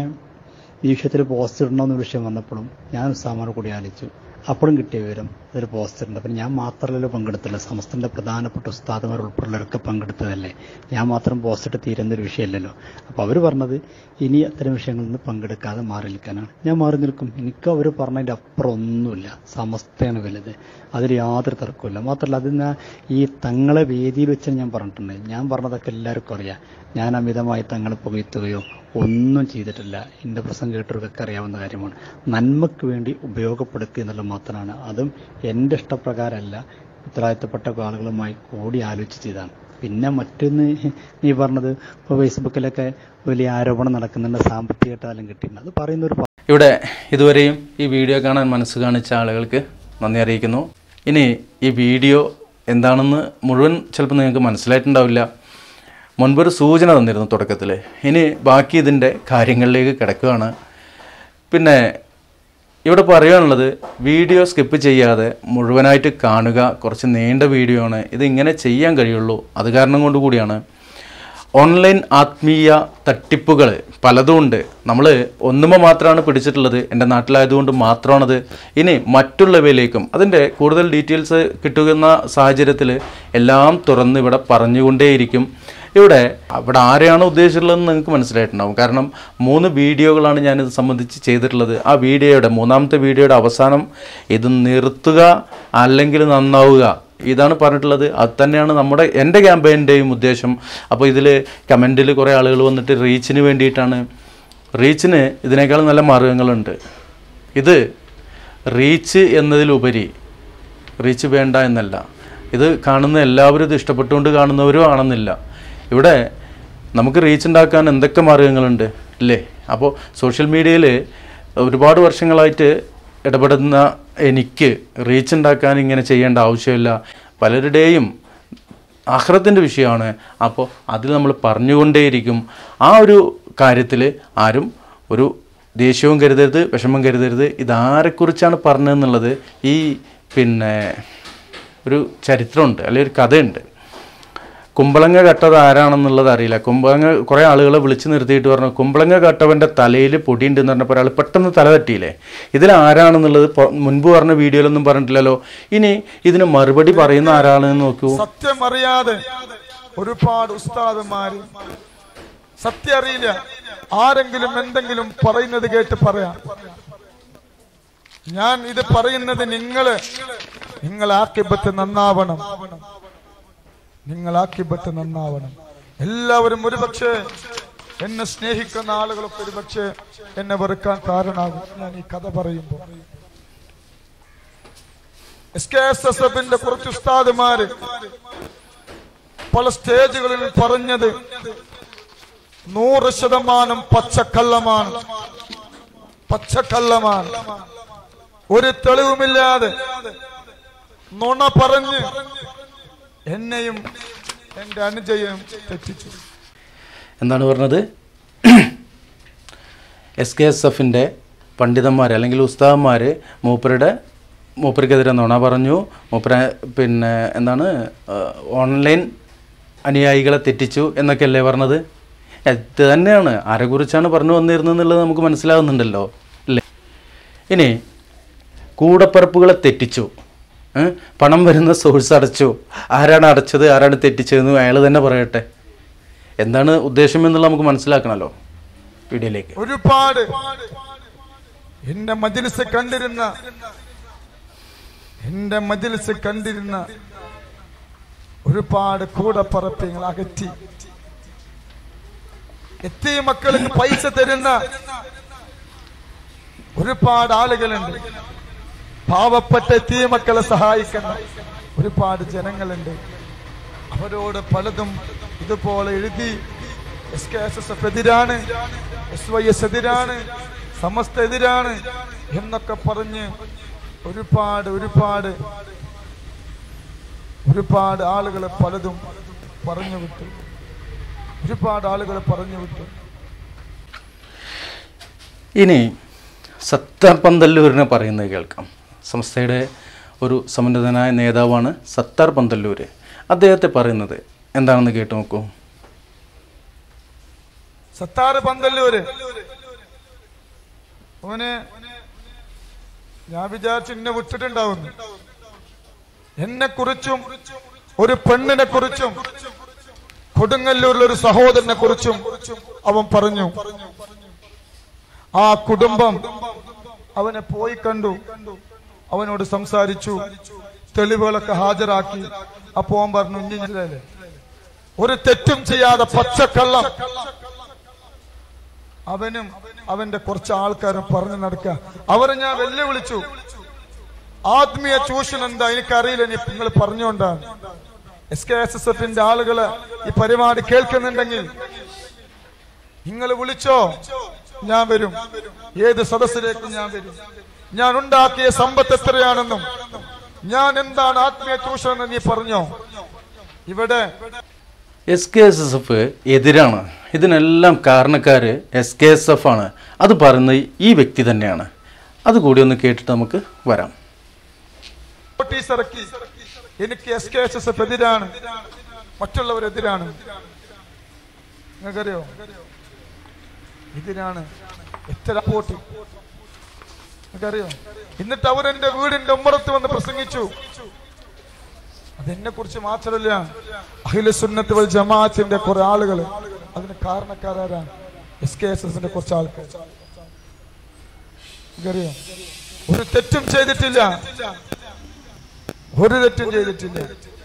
ഈ വിഷയത്തിൽ പോസ്റ്റ് ഇടണമെന്നൊരു വിഷയം വന്നപ്പോഴും ഞാൻ ഉസ്താദിനോട് കൂടി ആലോചിച്ചു. അപ്പോഴും കിട്ടിയ വിവരം അതൊരു പോസ്റ്റർ ഉണ്ട്. അപ്പം ഞാൻ മാത്രമല്ലല്ലോ പങ്കെടുത്തില്ല, സമസ്തൻ്റെ പ്രധാനപ്പെട്ട ഉസ്താദുമാർ ഉൾപ്പെടെയുള്ളവരൊക്കെ പങ്കെടുത്തതല്ലേ, ഞാൻ മാത്രം പോസ്റ്റിട്ട് തീരുന്നൊരു വിഷയമല്ലല്ലോ. അപ്പോൾ അവർ പറഞ്ഞത് ഇനി അത്തരം വിഷയങ്ങളിൽ നിന്ന് പങ്കെടുക്കാതെ മാറി നിൽക്കാനാണ്. ഞാൻ മാറി നിൽക്കും. എനിക്ക് അവർ പറഞ്ഞതിൻ്റെ അപ്പുറം ഒന്നുമില്ല. സമസ്തയാണ് വലുത്, അതിൽ യാതൊരു തർക്കമില്ല. മാത്രമല്ല അതിന് ഈ തങ്ങളെ വേദിയിൽ വെച്ച് ഞാൻ പറഞ്ഞിട്ടുണ്ട്. ഞാൻ പറഞ്ഞതൊക്കെ എല്ലാവർക്കും അറിയാം. ഞാൻ അമിതമായി തങ്ങളെ പുകഴ്ത്തുകയോ ഒന്നും ചെയ്തിട്ടില്ല. എൻ്റെ പ്രസംഗം കേട്ടവർക്കൊക്കെ അറിയാവുന്ന കാര്യമാണ്. നന്മയ്ക്ക് വേണ്ടി ഉപയോഗപ്പെടുത്തുക എന്നുള്ള മാത്രമാണ്. അതും എൻ്റെ ഇഷ്ടപ്രകാരമല്ല, ഉത്തരവാദിത്തപ്പെട്ട ആളുകളുമായി കൂടി ആലോചിച്ച് ചെയ്താണ്. പിന്നെ മറ്റൊന്ന് നീ പറഞ്ഞത് ഇപ്പോൾ ഫേസ്ബുക്കിലൊക്കെ വലിയ ആരോപണം നടക്കുന്നുണ്ട്, സാമ്പത്തിക ഇട്ടാലും കിട്ടിയിട്ടുണ്ട്. അത് പറയുന്നൊരു ഇവിടെ ഇതുവരെയും ഈ വീഡിയോ കാണാൻ മനസ്സ് കാണിച്ച ആളുകൾക്ക് നന്ദി അറിയിക്കുന്നു. ഇനി ഈ വീഡിയോ എന്താണെന്ന് മുഴുവൻ ചിലപ്പോൾ നിങ്ങൾക്ക് മനസ്സിലായിട്ടുണ്ടാവില്ല. മുൻപൊരു സൂചന തന്നിരുന്നു തുടക്കത്തിൽ. ഇനി ബാക്കി ഇതിൻ്റെ കാര്യങ്ങളിലേക്ക് കിടക്കുകയാണ്. പിന്നെ ഇവിടെ പറയാനുള്ളത് വീഡിയോ സ്കിപ്പ് ചെയ്യാതെ മുഴുവനായിട്ട് കാണുക. കുറച്ച് നീണ്ട വീഡിയോ ആണ്, ഇത് ഇങ്ങനെ ചെയ്യാൻ കഴിയുള്ളൂ. അത് കാരണം കൊണ്ട് കൂടിയാണ്. ഓൺലൈൻ ആത്മീയ തട്ടിപ്പുകൾ പലതും ഉണ്ട്. നമ്മൾ ഒന്നുമ മാത്രമാണ് പിടിച്ചിട്ടുള്ളത്, എൻ്റെ നാട്ടിലായതുകൊണ്ട് മാത്രമാണത്. ഇനി മറ്റുള്ളവയിലേക്കും അതിൻ്റെ കൂടുതൽ ഡീറ്റെയിൽസ് കിട്ടുന്ന സാഹചര്യത്തിൽ എല്ലാം തുറന്ന് ഇവിടെ പറഞ്ഞുകൊണ്ടേയിരിക്കും. ഇവിടെ അവിടെ ആരെയാണ് ഉദ്ദേശിച്ചിട്ടുള്ളതെന്ന് നിങ്ങൾക്ക് മനസ്സിലായിട്ടുണ്ടാവും. കാരണം മൂന്ന് വീഡിയോകളാണ് ഞാനിത് സംബന്ധിച്ച് ചെയ്തിട്ടുള്ളത്. ആ വീഡിയോയുടെ മൂന്നാമത്തെ വീഡിയോയുടെ അവസാനം ഇത് നിർത്തുക അല്ലെങ്കിൽ നന്നാവുക ഇതാണ് പറഞ്ഞിട്ടുള്ളത്. അത് തന്നെയാണ് നമ്മുടെ എൻ്റെ ക്യാമ്പയിൻ്റെയും ഉദ്ദേശം. അപ്പോൾ ഇതിൽ കമൻറ്റിൽ കുറേ ആളുകൾ വന്നിട്ട് റീച്ചിന് വേണ്ടിയിട്ടാണ്. റീച്ചിന് ഇതിനേക്കാൾ നല്ല മാർഗ്ഗങ്ങളുണ്ട്. ഇത് റീച്ച് എന്നതിലുപരി റീച്ച് വേണ്ട എന്നല്ല, ഇത് കാണുന്ന എല്ലാവരും ഇത് ഇഷ്ടപ്പെട്ടുകൊണ്ട് കാണുന്നവരും ആണെന്നില്ല. ഇവിടെ നമുക്ക് റീച്ച് ഉണ്ടാക്കാൻ എന്തൊക്കെ മാർഗ്ഗങ്ങളുണ്ട് അല്ലേ? അപ്പോൾ സോഷ്യൽ മീഡിയയിൽ ഒരുപാട് വർഷങ്ങളായിട്ട് ഇടപെടുന്ന എനിക്ക് റീച്ച് ഉണ്ടാക്കാൻ ഇങ്ങനെ ചെയ്യേണ്ട ആവശ്യമില്ല. പലരുടെയും ആഖിറത്തിൻ്റെ വിഷയമാണ്. അപ്പോൾ അതിൽ നമ്മൾ പറഞ്ഞുകൊണ്ടേയിരിക്കും. ആ ഒരു കാര്യത്തിൽ ആരും ഒരു ദേഷ്യവും കരുതരുത്, വിഷമം കരുതരുത്. ഇതാരെക്കുറിച്ചാണ് പറഞ്ഞതെന്നുള്ളത് ഈ പിന്നെ ഒരു ചരിത്രമുണ്ട്, അല്ലെങ്കിൽ ഒരു കഥയുണ്ട്. കുമ്പളങ്ങ കട്ടത് ആരാണെന്നുള്ളത് അറിയില്ല. കുമ്പളങ്ങ കുറേ ആളുകളെ വിളിച്ച് നിർത്തിയിട്ട് പറഞ്ഞു കുമ്പളങ്ങ കട്ടവൻ്റെ തലയിൽ പൊടിയുണ്ടെന്ന് പറഞ്ഞപ്പോൾ ഒരാൾ പെട്ടെന്ന് തല തട്ടിയില്ലേ. ഇതിലാരാണെന്നുള്ളത് മുൻപ് പറഞ്ഞ വീഡിയോയിലൊന്നും പറഞ്ഞിട്ടില്ലല്ലോ. ഇനി ഇതിന് മറുപടി പറയുന്ന ആരാണെന്ന് നോക്കൂ. സത്യം അറിയാതെ ഒരുപാട് ഉസ്താദുമാര് സത്യം അറിയില്ല, ആരെങ്കിലും എന്തെങ്കിലും പറയുന്നത് കേട്ട് പറയാം. ഞാൻ ഇത് പറയുന്നത് നിങ്ങള് നിങ്ങൾ ആക്കിബത്ത് നന്നാവണം, നിങ്ങൾ ആക്കിബത്ത് നന്നാവണം. എല്ലാവരും ഒരുപക്ഷെ എന്നെ സ്നേഹിക്കുന്ന ആളുകളൊക്കെ ഒരുപക്ഷെ എന്നെ വെറുക്കാൻ കാരണമാകും ഞാൻ ഈ കഥ പറയുമ്പോൾ. എസ് കെ എസ് എസ് എഫിന്റെ കുറച്ച് ഉസ്താദുമാര് പല സ്റ്റേജുകളിൽ പറഞ്ഞത് നൂറ് ശതമാനം പച്ചക്കള്ളമാണ്, പച്ചക്കള്ളമാണ്. ഒരു തെളിവുമില്ലാതെ നുണ പറഞ്ഞ് എന്നെയും എൻ്റെ അനുജയും തെറ്റിച്ചു. എന്താണ് പറഞ്ഞത്? എസ് കെ എസ് എഫിൻ്റെ പണ്ഡിതന്മാർ അല്ലെങ്കിൽ ഉസ്താദന്മാർ മൂപ്പരുടെ മൂപ്പർക്കെതിരെ നുണ പറഞ്ഞു. മൂപ്പര പിന്നെ എന്താണ് ഓൺലൈൻ അനുയായികളെ തെറ്റിച്ചു എന്നൊക്കെയല്ലേ പറഞ്ഞത്? ഇത് തന്നെയാണ്. ആരെക്കുറിച്ചാണ് പറഞ്ഞു വന്നിരുന്നതെന്നുള്ളത് നമുക്ക് മനസ്സിലാകുന്നുണ്ടല്ലോ അല്ലേ? ഇനി കൂടപ്പിറപ്പുകളെ തെറ്റിച്ചു, പണം വരുന്ന സോഴ്സ് അടച്ചു. ആരാണ് അടച്ചത്, ആരാണ് തെറ്റിച്ചതെന്ന് അയാൾ തന്നെ പറയട്ടെ. എന്താണ് ഉദ്ദേശം എന്നുള്ളത് നമുക്ക് മനസ്സിലാക്കണമല്ലോ. വീഡിയോയിലേക്ക് ഒരുപാട് എന്റെ മജ്‌ലിസ് കണ്ടിരുന്ന എന്റെ മജ്‌ലിസ് കണ്ടിരുന്ന ഒരുപാട് കൂടപ്പിറപ്പികൾ അകറ്റി എത്തിയ മക്കൾക്ക് പൈസ തരുന്ന ഒരുപാട് ആളുകളുണ്ട്. പാവപ്പെട്ട എത്തിയ മക്കളെ സഹായിക്കുന്ന ഒരുപാട് ജനങ്ങളുണ്ട്. അവരോട് പലതും ഇതുപോലെ എഴുതി S K S S F എതിരാണ്, എസ് വൈ എസ് എതിരാണ്, സമസ്ത എതിരാണ് എന്നൊക്കെ പറഞ്ഞ് ഒരുപാട് ഒരുപാട് ഒരുപാട് ആളുകളെ പലതും പറഞ്ഞു വിട്ടു, ഒരുപാട് ആളുകളെ പറഞ്ഞു വിട്ടു. ഇനി സത്താർ പന്തല്ലൂരിനെ പറയുന്നത് കേൾക്കാം. സംസ്ഥയുടെ ഒരു സമുന്നതനായ നേതാവാണ് സത്താർ പന്തല്ലൂർ. അദ്ദേഹത്തെ പറയുന്നത് എന്താണെന്ന് കേട്ടു നോക്കൂ. സത്താർ പന്തല്ലൂര് അവന് ഞാൻ വിചാരിച്ചു എന്നെ വിട്ടിട്ടുണ്ടാവുന്നു. എന്നെ കുറിച്ചും ഒരു പെണ്ണിനെ കുറിച്ചും കൊടുങ്ങല്ലൂരിലെ ഒരു സഹോദരനെ കുറിച്ചും അവൻ പറഞ്ഞു. ആ കുടുംബം അവനെ പോയി കണ്ടു, അവനോട് സംസാരിച്ചു, തെളിവുകളൊക്കെ ഹാജരാക്കി. അപ്പോ അവൻ പറഞ്ഞു ഇഞ്ഞില്ലേ ഒരു തെറ്റും ചെയ്യാതെ പച്ചക്കള്ളം അവനും അവന്റെ കുറച്ച് ആൾക്കാരും പറഞ്ഞു നടക്കുക. അവരെ ഞാൻ വെല്ലുവിളിച്ചു. ആത്മീയ ചൂഷണം എന്താ എനിക്കറിയില്ല, നിങ്ങൾ പറഞ്ഞുകൊണ്ടാണ്. എസ് കെ എസ് എസ് എഫിന്റെ ആളുകള് ഈ പരിപാടി കേൾക്കുന്നുണ്ടെങ്കിൽ നിങ്ങൾ വിളിച്ചോ, ഞാൻ വരും. ഏത് സദസ്സിലേക്കും ഞാൻ വരും. ഞാൻ ഉണ്ടാക്കിയ സമ്പത്ത് എത്രയാണെന്നും ഞാൻ എന്താണ് ആത്മീയ ചൂഷണം എന്ന് നീ പറഞ്ഞോ. ഇവിടെ S K S S F എതിരാണ്. ഇതിനെല്ലാം കാരണക്കാർ എസ് കെ എസ് എഫ് ആണ്. അത് പറയുന്നത് ഈ വ്യക്തി തന്നെയാണ്. അതുകൂടി ഒന്ന് കേട്ടിട്ട് നമുക്ക് വരാം. നോട്ടീസ് ഇറക്കി, എനിക്ക് S K S S F എതിരാണ്, മറ്റുള്ളവരെതിരാണ്. നിങ്ങൾക്കറിയോ എതിരാണ് എത്ര റിപ്പോർട്ട് നിങ്ങൾക്കറിയോ? എന്നിട്ട് അവരെന്റെ വീടിന്റെ ഉമ്മറത്ത് വന്ന് പ്രസംഗിച്ചു. അതെന്നെ കുറിച്ച് മാത്രമല്ല, അഹ്ലു സുന്നത്ത് വൽ ജമാഅത്തിന്റെ കുറെ ആളുകൾ അതിന് കാരണക്കാരാണ്. എസ് കെ എസ് എസിന്റെ കുറച്ച് ആൾക്കാർ നിങ്ങൾക്കറിയോ ഒരു തെറ്റും ചെയ്തിട്ടില്ല, ഒരു തെറ്റും ചെയ്തിട്ടില്ല.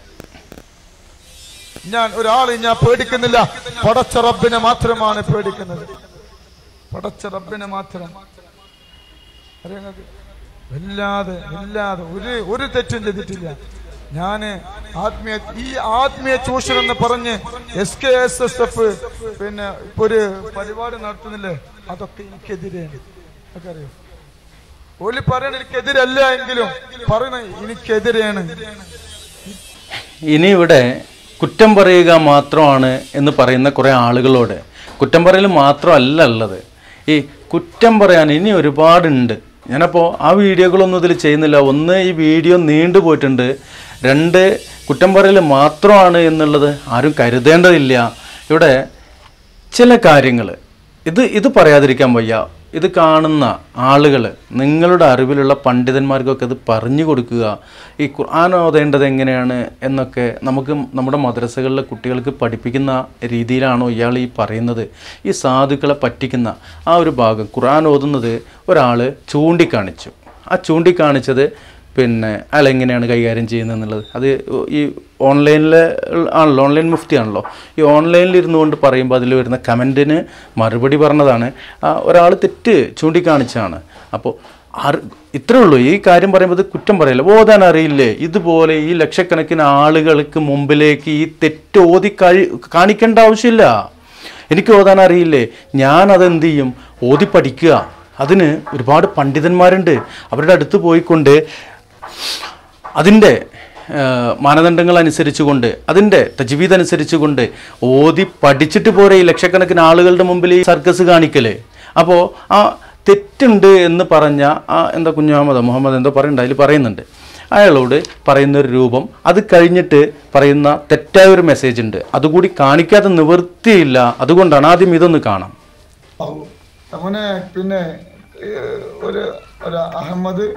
ഞാൻ ഒരാളെ ഞാൻ പേടിക്കുന്നില്ല, പടച്ച റബ്ബിനെ മാത്രമാണ് പേടിക്കുന്നത്. പടച്ച റബ്ബിനെ മാത്രം. അറിയാം, വല്ലാതെ വല്ലാതെ ഒരു ഒരു തെറ്റും ചെയ്തിട്ടില്ല. ഞാന് ആത്മീയ ഈ ആത്മീയ ചൂഷണം എന്ന് പറഞ്ഞ് S K S S F പിന്നെ ഇപ്പൊ ഒരു പരിപാടി നടത്തുന്നില്ലേ, അതൊക്കെ എനിക്കെതിരെയാണ്. ഒക്കെ അറിയോ? ഓല് പറയണ എനിക്കെതിരല്ല എങ്കിലും പറയണ എനിക്കെതിരെയാണ്. ഇനി ഇവിടെ കുറ്റം പറയുക മാത്രമാണ് എന്ന് പറയുന്ന കുറേ ആളുകളോട് കുറ്റം പറയൽ മാത്രമല്ല ഉള്ളത്, ഈ കുറ്റം പറയാൻ ഇനി ഒരുപാടുണ്ട്. ഞാനപ്പോൾ ആ വീഡിയോകളൊന്നും ഇതിൽ ചെയ്യുന്നില്ല. ഒന്ന്, ഈ വീഡിയോ നീണ്ടു പോയിട്ടുണ്ട്. രണ്ട്, കുറ്റം പറയൽ മാത്രമാണ് എന്നുള്ളത് ആരും കരുതേണ്ടതില്ല. ഇവിടെ ചില കാര്യങ്ങൾ ഇത് ഇത് പറയാതിരിക്കാൻ വയ്യ. ഇത് കാണുന്ന ആളുകൾ, നിങ്ങളുടെ അറിവിലുള്ള പണ്ഡിതന്മാർക്കൊക്കെ ഇത് പറഞ്ഞു കൊടുക്കുക. ഈ ഖുർആൻ ഓതേണ്ടത് എങ്ങനെയാണ് എന്നൊക്കെ നമുക്ക് നമ്മുടെ മദ്രസകളിലെ കുട്ടികൾക്ക് പഠിപ്പിക്കുന്ന രീതിയിലാണോ ഇയാൾ ഈ പറയുന്നത്? ഈ സാധുക്കളെ പറ്റിക്കുന്ന ആ ഒരു ഭാഗം ഖുർആൻ ഓതുന്നത് ഒരാൾ ചൂണ്ടിക്കാണിച്ചു. ആ ചൂണ്ടിക്കാണിച്ചത് പിന്നെ അയാൾ എങ്ങനെയാണ് കൈകാര്യം ചെയ്യുന്നത് എന്നുള്ളത് അത് ഈ ഓൺലൈനിൽ ആണല്ലോ, ഓൺലൈൻ മുഫ്തി ആണല്ലോ. ഈ ഓൺലൈനിൽ ഇരുന്നു കൊണ്ട് പറയുമ്പോൾ അതിൽ വരുന്ന കമൻറ്റിന് മറുപടി പറഞ്ഞതാണ്. ഒരാൾ തെറ്റ് ചൂണ്ടിക്കാണിച്ചാണ്. അപ്പോൾ അറി ഇത്രേ ഉള്ളൂ. ഈ കാര്യം പറയുമ്പോൾ കുറ്റം പറയില്ല. ഓതാൻ അറിയില്ലേ? ഇതുപോലെ ഈ ലക്ഷക്കണക്കിന് ആളുകൾക്ക് മുമ്പിലേക്ക് ഈ തെറ്റ് ഓതി കഴി കാണിക്കേണ്ട ആവശ്യമില്ല. എനിക്ക് ഓതാൻ അറിയില്ലേ, ഞാനതെന്ത് ചെയ്യും? ഓതി പഠിക്കുക. അതിന് ഒരുപാട് പണ്ഡിതന്മാരുണ്ട്. അവരുടെ അടുത്ത് പോയിക്കൊണ്ട് അതിൻ്റെ മാനദണ്ഡങ്ങൾ അനുസരിച്ചുകൊണ്ട് അതിൻ്റെ തജ്വീദ് അനുസരിച്ചുകൊണ്ട് ഓതി പഠിച്ചിട്ട് പോരെ ഈ ലക്ഷക്കണക്കിന് ആളുകളുടെ മുമ്പിൽ ഈ സർക്കസ് കാണിക്കലേ. അപ്പോൾ ആ തെറ്റുണ്ട് എന്ന് പറഞ്ഞ ആ എന്താ കുഞ്ഞാമതോ മുഹമ്മദ് എന്തോ പറയണ്ട, അതിൽ പറയുന്നുണ്ട്. അയാളോട് പറയുന്നൊരു രൂപം, അത് കഴിഞ്ഞിട്ട് പറയുന്ന തെറ്റായ ഒരു മെസ്സേജ് ഉണ്ട്, അതുകൂടി കാണിക്കാതെ നിവൃത്തിയില്ല. അതുകൊണ്ടാണ് ആദ്യം ഇതൊന്ന് കാണാം. അങ്ങനെ പിന്നെ ഒരു ഒരു അഹമ്മദ്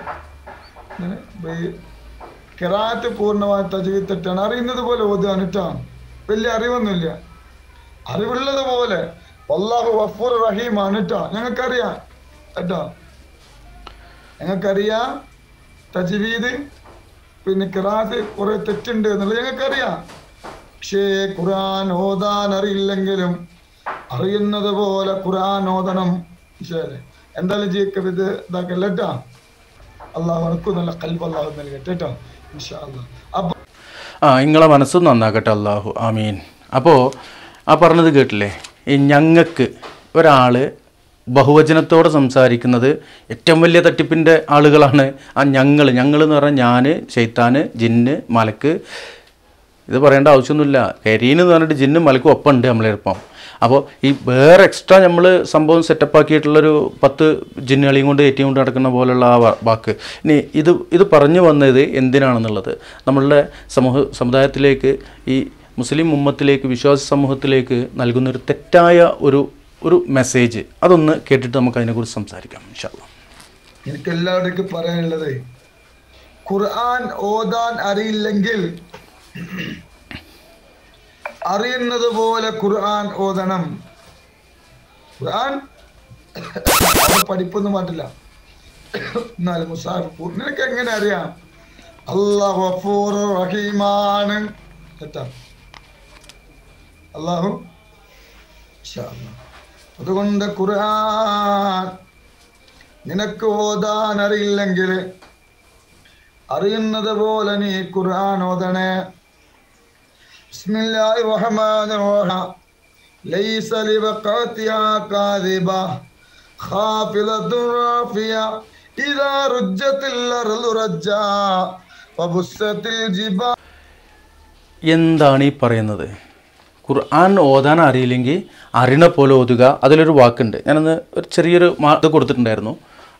ഖിറാഅത്ത് പൂർണ്ണമായ തജ്വീദ് തെറ്റാണ്, അറിയുന്നത് പോലെ ഓതുകയാണ് കേട്ടോ. വലിയ അറിവൊന്നുമില്ല, അറിവുള്ളത് പോലെ അല്ലാഹു ഗഫൂർ റഹീമാണ് കേട്ടോ. ഞങ്ങൾക്കറിയാം കേട്ടോ, ഞങ്ങൾക്കറിയാം തജ്വീദ് പിന്നെ ഖിറാഅത്ത് കുറെ തെറ്റുണ്ട് എന്നുള്ളത് ഞങ്ങൾക്കറിയാം. പക്ഷേ ഖുർആൻ ഓതാൻ അറിയില്ലെങ്കിലും അറിയുന്നത് പോലെ ഖുർആൻ ഓതണം. ശരി, എന്തായാലും ജീവിക്ക ഇത് ഇതാക്കല്ല കേട്ടോ. അള്ളാഹു അനക്കും നല്ല ഖൽബ് അള്ളാഹു നൽകട്ടെ കേട്ടോ, ഇൻഷാ അല്ലാഹ്. അപ്പോൾ ആ നിങ്ങളെ മനസ്സും നന്നാക്കട്ടെ അള്ളാഹു, ആമീൻ. അപ്പോൾ ആ പറഞ്ഞത് കേട്ടില്ലേ, ഈ ഞങ്ങൾക്ക് ഒരാൾ ബഹുവചനത്തോടെ സംസാരിക്കുന്നത് ഏറ്റവും വലിയ തട്ടിപ്പിൻ്റെ ആളുകളാണ്. ആ ഞങ്ങൾ ഞങ്ങൾ എന്ന് പറഞ്ഞാൽ ഞാൻ, ശൈത്താന്, ജിന്ന്, മലക്ക്. ഇത് പറയേണ്ട ആവശ്യമൊന്നുമില്ല. കരീന്ന് പറഞ്ഞിട്ട് ജിന്നും മലക്കും ഒപ്പം ഉണ്ട് നമ്മളെപ്പം. അപ്പോൾ ഈ വേറെ എക്സ്ട്രാ നമ്മൾ സംഭവം സെറ്റപ്പാക്കിയിട്ടുള്ളൊരു പത്ത് ജിന്നുകളെയും കൊണ്ട് ഏറ്റവും കൊണ്ട് നടക്കുന്ന പോലുള്ള ആ വാക്ക്. ഇനി ഇത് ഇത് പറഞ്ഞു വന്നത് എന്തിനാണെന്നുള്ളത് നമ്മളുടെ സമൂഹ സമുദായത്തിലേക്ക്, ഈ മുസ്ലിം ഉമ്മത്തിലേക്ക്, വിശ്വാസ സമൂഹത്തിലേക്ക് നൽകുന്നൊരു തെറ്റായ ഒരു ഒരു മെസ്സേജ്. അതൊന്ന് കേട്ടിട്ട് നമുക്ക് അതിനെക്കുറിച്ച് സംസാരിക്കാം ഇൻഷാ അല്ലാഹ്. എനിക്ക് എല്ലാവർക്കും പറയാനുള്ളത്, ഖുർആൻ ഓതാൻ അറിയില്ലെങ്കിൽ അറിയുന്നത് പോലെ ഖുർആൻ ഓതണം. ഖുർആൻ പഠിപ്പൊന്നും പാടില്ല, എന്നാലും മുസാഫ് നിനക്ക് എങ്ങനെ അറിയാം? അല്ലാഹു ഗഫൂർ റഹീമാണ് കേട്ടോ. അല്ലാഹു ഇൻഷാ അല്ലാഹ്. അതുകൊണ്ട് ഖുർആൻ നിനക്ക് ഓതാൻ അറിയില്ലെങ്കിൽ അറിയുന്നത് പോലെ നീ ഖുർആൻ ഓതണേ. ബിസ്മില്ലാഹിർ റഹ്മാനിർ റഹീം. ലൈസ ലിവഖതിഹാ കാദിബ ഖാഫിലത്തുർ റാഫിയ ഇദാ റുജ്ജത്തിൽ അർളു റജ്ജാ വബുസ്സത്തിൽ ജിബാ. എന്താണ് ഈ പറയുന്നത്? ഖുർആൻ ഓതാൻ അറിയില്ലെങ്കിൽ അറിയണ പോലെ ഓതുക. അതിലൊരു വാക്കുണ്ട്, ഞാനന്ന് ഒരു ചെറിയൊരു മാർക്ക് കൊടുത്തിട്ടുണ്ടായിരുന്നു.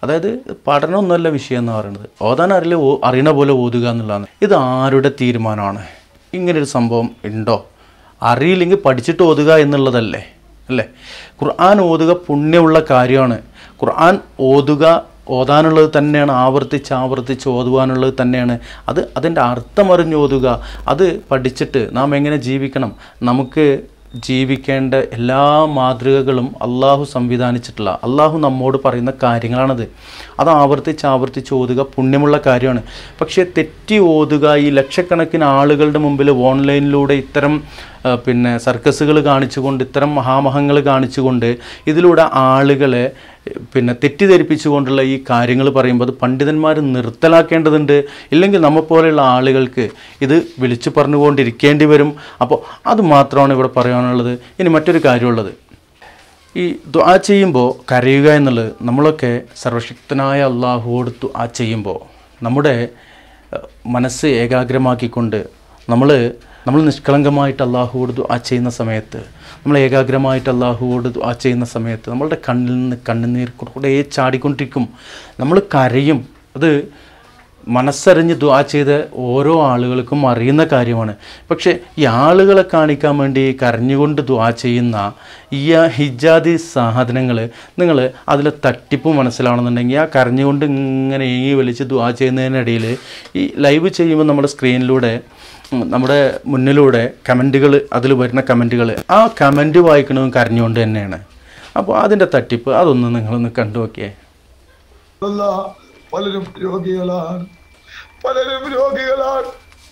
അതായത് പഠനമൊന്നുമല്ല വിഷയം എന്ന് പറയുന്നത്, ഓതാൻ അറിയില്ല അറിയണ പോലെ ഓതുക എന്നുള്ളതാണ്. ഇത് ആരുടെ തീരുമാനമാണ്? ഇങ്ങനൊരു സംഭവം ഉണ്ടോ? അറിയില്ലെങ്കിൽ പഠിച്ചിട്ട് ഓതുക എന്നുള്ളതല്ലേ അല്ലേ? ഖുർആൻ ഓതുക പുണ്യമുള്ള കാര്യമാണ്. ഖുർആൻ ഓതുക ഓതാനുള്ളത് തന്നെയാണ്, ആവർത്തിച്ച് ആവർത്തിച്ച് ഓതുവാനുള്ളത് തന്നെയാണ്. അത് അതിൻ്റെ അർത്ഥമറിഞ്ഞ് ഓതുക, അത് പഠിച്ചിട്ട് നാം എങ്ങനെ ജീവിക്കണം, നമുക്ക് ജീവിക്കേണ്ട എല്ലാ മാതൃകകളും അള്ളാഹു സംവിധാനിച്ചിട്ടുള്ള, അള്ളാഹു നമ്മോട് പറയുന്ന കാര്യങ്ങളാണത്. അത് ആവർത്തിച്ച് ആവർത്തിച്ച് ഓതുക പുണ്യമുള്ള കാര്യമാണ്. പക്ഷേ തെറ്റി ഓതുക, ഈ ലക്ഷക്കണക്കിന് ആളുകളുടെ മുമ്പിൽ ഓൺലൈനിലൂടെ ഇത്തരം പിന്നെ സർക്കസുകൾ കാണിച്ചുകൊണ്ട്, ഇത്തരം മഹാമഹങ്ങൾ കാണിച്ചുകൊണ്ട്, ഇതിലൂടെ ആളുകളെ പിന്നെ തെറ്റിദ്ധരിപ്പിച്ചുകൊണ്ടുള്ള ഈ കാര്യങ്ങൾ പറയുമ്പോൾ അത് പണ്ഡിതന്മാർ നിർത്തലാക്കേണ്ടതുണ്ട്. ഇല്ലെങ്കിൽ നമ്മെപ്പോലെയുള്ള ആളുകൾക്ക് ഇത് വിളിച്ചു പറഞ്ഞുകൊണ്ടിരിക്കേണ്ടി വരും. അപ്പോൾ അത് മാത്രമാണ് ഇവിടെ പറയാനുള്ളത്. ഇനി മറ്റൊരു കാര്യമുള്ളത്, ഈ ദുആ ചെയ്യുമ്പോൾ കരയുക എന്നുള്ളത്, നമ്മളൊക്കെ സർവശക്തനായ അള്ളാഹുവോട് ദുആ ചെയ്യുമ്പോൾ നമ്മുടെ മനസ്സ് ഏകാഗ്രമാക്കിക്കൊണ്ട് നമ്മൾ നമ്മൾ നിഷ്കളങ്കമായിട്ട് അള്ളാഹുവോട് ദുആ ചെയ്യുന്ന സമയത്ത്, നമ്മൾ ഏകാഗ്രമായിട്ട് അള്ളാഹുവോട് ദുആ ചെയ്യുന്ന സമയത്ത് നമ്മളുടെ കണ്ണിൽ നിന്ന് കണ്ണുനീർ കുറേ ചാടിക്കൊണ്ടിരിക്കും, നമ്മൾ കരയും. അത് മനസ്സറിഞ്ഞ് ദുആ ചെയ്ത ഓരോ ആളുകൾക്കും അറിയുന്ന കാര്യമാണ്. പക്ഷേ ഈ ആളുകളെ കാണിക്കാൻ വേണ്ടി കരഞ്ഞുകൊണ്ട് ദുആ ചെയ്യുന്ന ഈ ഹിജാദി സാധനങ്ങൾ, നിങ്ങൾ അതിലെ തട്ടിപ്പ് മനസ്സിലാണെന്നുണ്ടെങ്കിൽ ആ കരഞ്ഞുകൊണ്ട് ഇങ്ങനെ ഏങ്ങി വലിച്ച് ദുആ ചെയ്യുന്നതിനിടയിൽ ഈ ലൈവ് ചെയ്യുമ്പോൾ നമ്മുടെ സ്ക്രീനിലൂടെ, നമ്മുടെ മുന്നിലൂടെ കമൻറ്റുകൾ, അതിൽ വരുന്ന കമൻറ്റുകൾ, ആ കമൻറ്റ് വായിക്കണതും കരഞ്ഞുകൊണ്ട് തന്നെയാണ്. അപ്പോൾ അതിൻ്റെ തട്ടിപ്പ് അതൊന്ന് നിങ്ങളൊന്ന് കണ്ടു നോക്കിയേ. പലരും രോഗികളാണ്, പലരും രോഗികളാണ്.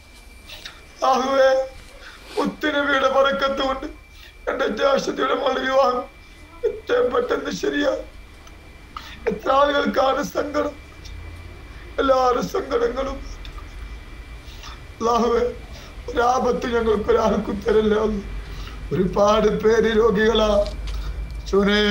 ആഹുവേ, മുത്തുനബിയുടെ ബറക്കത്തുകൊണ്ട് എൻ്റെ ജ്യേഷ്ഠത്തിയുടെ മറിയുവാൻ ഏറ്റവും പെട്ടെന്ന് ശരിയാ. എത്ര ആളുകൾക്കാണ് സങ്കടം, എല്ലാവരും സങ്കടങ്ങളും. അല്ലാഹുവേ, ഒരാപത്ത് ഞങ്ങൾക്ക് ഒരാൾക്കും തരല്ല. ഒരുപാട് പേര് രോഗികളാ ചുനേ,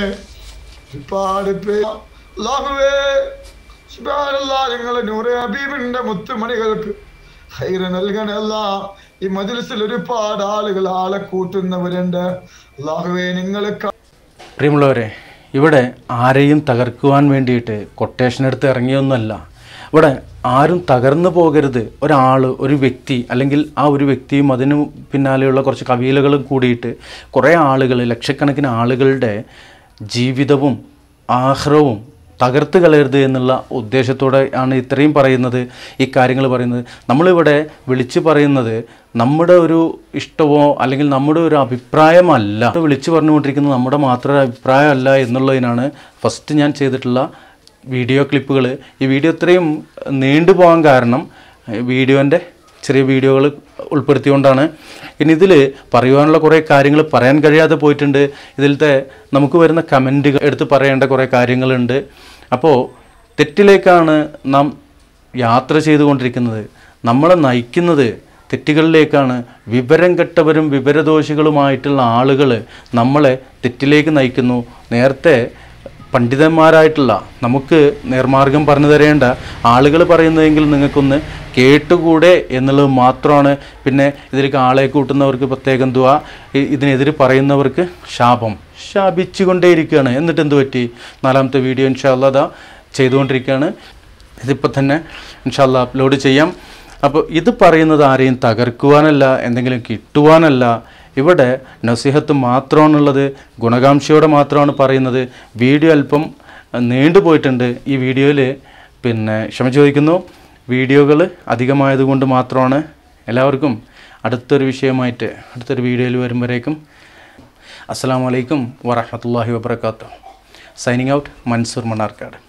ഒരുപാട് പേര്. അല്ലാഹുവേ സുബ്ഹാനല്ലാഹ്, ഞങ്ങളെ നൂറെ ഹബീബിന്റെ മുത്തുമണികൾക്ക് ഖൈർ നൽകണേ അല്ലാ. ഈ മജ്ലിസിൽ ഒരുപാട് ആളുകൾ ആളെ കൂട്ടുന്നവരുണ്ട്. അല്ലാഹുവേ, നിങ്ങളെ പ്രിയമുള്ളവരെ, ഇവിടെ ആരെയും തകർക്കുവാൻ വേണ്ടിയിട്ട് കൊട്ടേഷൻ എടുത്ത് ഇറങ്ങിയൊന്നുമല്ല. ഇവിടെ ആരും തകർന്നു പോകരുത്. ഒരാൾ, ഒരു വ്യക്തി, അല്ലെങ്കിൽ ആ ഒരു വ്യക്തിയും അതിന് പിന്നാലെയുള്ള കുറച്ച് കവീലകളും കൂടിയിട്ട് കുറേ ആളുകൾ, ലക്ഷക്കണക്കിന് ആളുകളുടെ ജീവിതവും ആഹ്റവും തകർത്ത് കളയരുത് എന്നുള്ള ഉദ്ദേശത്തോടെ ആണ് ഇത്രയും പറയുന്നത്, ഈ കാര്യങ്ങൾ പറയുന്നത്. നമ്മളിവിടെ വിളിച്ചു പറയുന്നത് നമ്മുടെ ഒരു ഇഷ്ടമോ അല്ലെങ്കിൽ നമ്മുടെ ഒരു അഭിപ്രായമല്ല, വിളിച്ചു പറഞ്ഞുകൊണ്ടിരിക്കുന്നത് നമ്മുടെ മാത്രം അഭിപ്രായമല്ല എന്നുള്ളതിനാണ് ഫസ്റ്റ് ഞാൻ ചെയ്തിട്ടുള്ള വീഡിയോ ക്ലിപ്പുകൾ. ഈ വീഡിയോ ഇത്രയും നീണ്ടുപോകാൻ കാരണം വീഡിയോൻ്റെ ചെറിയ വീഡിയോകൾ ഉൾപ്പെടുത്തിക്കൊണ്ടാണ്. ഇനി ഇതിൽ പറയുവാനുള്ള കുറേ കാര്യങ്ങൾ പറയാൻ കഴിയാതെ പോയിട്ടുണ്ട്. ഇതിലത്തെ നമുക്ക് വരുന്ന കമൻറ്റുകൾ എടുത്ത് പറയേണ്ട കുറേ കാര്യങ്ങളുണ്ട്. അപ്പോൾ തെറ്റിലേക്കാണ് നാം യാത്ര ചെയ്തുകൊണ്ടിരിക്കുന്നത്. നമ്മളെ നയിക്കുന്നത് തെറ്റുകളിലേക്കാണ്. വിവരം കെട്ടവരും വിവരദോഷികളുമായിട്ടുള്ള ആളുകൾ നമ്മളെ തെറ്റിലേക്ക് നയിക്കുന്നു. നേരത്തെ പണ്ഡിതന്മാരായിട്ടുള്ള നമുക്ക് നേർമാർഗം പറഞ്ഞു തരേണ്ട ആളുകൾ പറയുന്നതെങ്കിൽ നിങ്ങൾക്കൊന്ന് കേട്ടുകൂടെ എന്നുള്ളത് മാത്രമാണ്. പിന്നെ ഇതിലേക്ക് ആളെ കൂട്ടുന്നവർക്ക് പ്രത്യേകം ദുആ, ഇതിനെതിരെ പറയുന്നവർക്ക് ശാപം, ശാപിച്ചുകൊണ്ടേയിരിക്കുകയാണ്. എന്നിട്ട് എന്ത് പറ്റി? നാലാമത്തെ വീഡിയോ ഇൻഷാ അല്ലാഹ് ദാ ചെയ്തുകൊണ്ടിരിക്കുകയാണ്. ഇതിപ്പോൾ തന്നെ ഇൻഷാ അല്ലാഹ് അപ്ലോഡ് ചെയ്യാം. അപ്പോൾ ഇത് പറയുന്നത് ആരെയും തകർക്കുവാനല്ല, എന്തെങ്കിലും കിട്ടുവാനല്ല. ഇവിടെ നസീഹത്ത് മാത്രമാണുള്ളത്, ഗുണകാംക്ഷയോടെ മാത്രമാണ് പറയുന്നത്. വീഡിയോ അല്പം നീണ്ടുപോയിട്ടുണ്ട്. ഈ വീഡിയോയിൽ പിന്നെ ക്ഷമ ചോദിക്കുന്നു. വീഡിയോകൾ അധികമായതുകൊണ്ട് മാത്രമാണ്. എല്ലാവർക്കും അടുത്തൊരു വിഷയമായിട്ട് അടുത്തൊരു വീഡിയോയിൽ വരുമ്പോഴേക്കും അസ്സലാമു അലൈക്കും വറഹ്മത്തുള്ളാഹി വബറകാതുഹു. Signing out, Mansoor Mannarkkad.